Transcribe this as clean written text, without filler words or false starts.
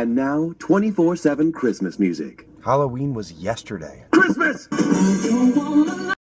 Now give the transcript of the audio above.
And now, 24/7 Christmas music. Halloween was yesterday. Christmas!